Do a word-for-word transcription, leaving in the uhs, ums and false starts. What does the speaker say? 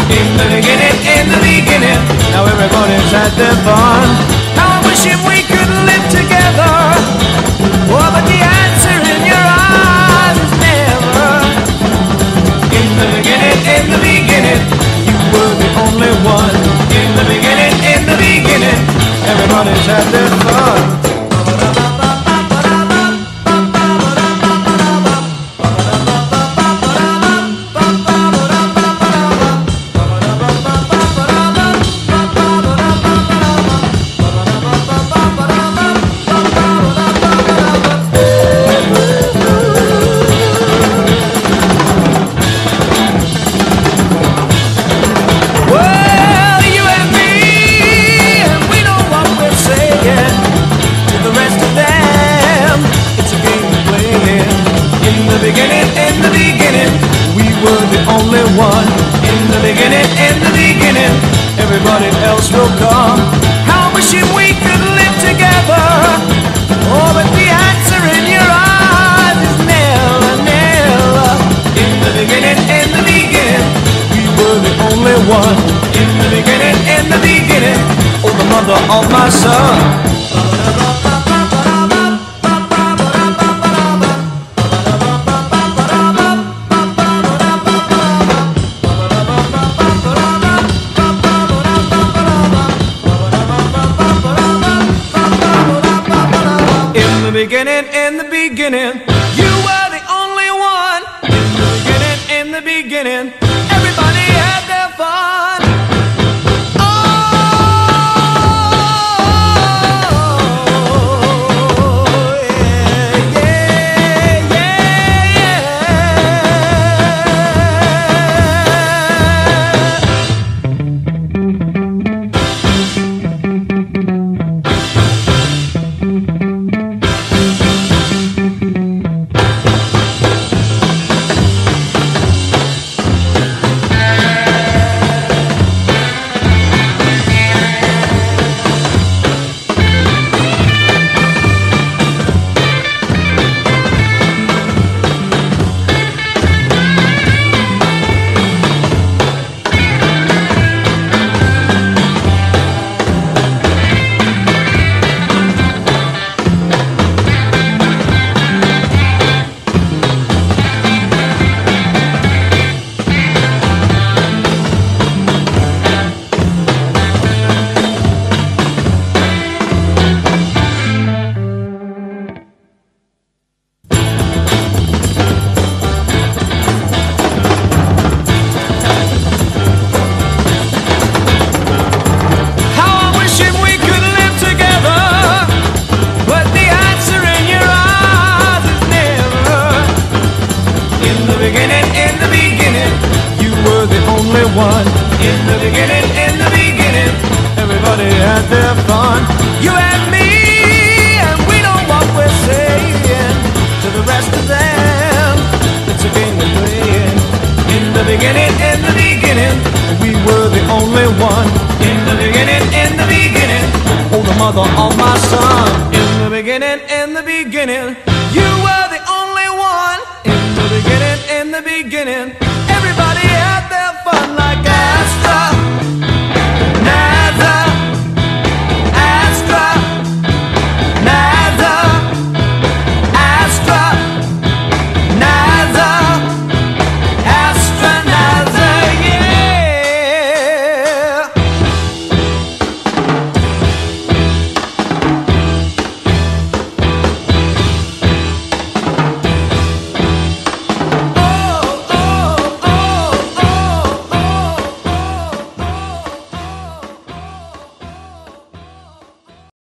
In the beginning, in the beginning, now everybody's had their fun. Now I wish if we could live together. Oh, but the answer in your eyes is never. In the beginning, in the beginning, you were the only one. In the beginning, in the beginning, everybody's had their fun. One. In the beginning, in the beginning, everybody else will come. How wish if we could live together. Oh, but the answer in your eyes is never, never. In the beginning, in the beginning, we were the only one. In the beginning, in the beginning, oh, the mother of my son. Beginning, in the beginning, you were the only one. In the beginning, in the beginning, everybody had their fun. Oh, yeah, yeah, yeah, one. In the beginning, in the beginning, everybody had their fun. You and me, and we know what we're saying to the rest of them. It's a game we're playing. In the beginning, in the beginning, we were the only one. In the beginning, in the beginning, oh, the mother of my son. In the beginning, in the beginning, you were the only one. In the beginning, in the beginning.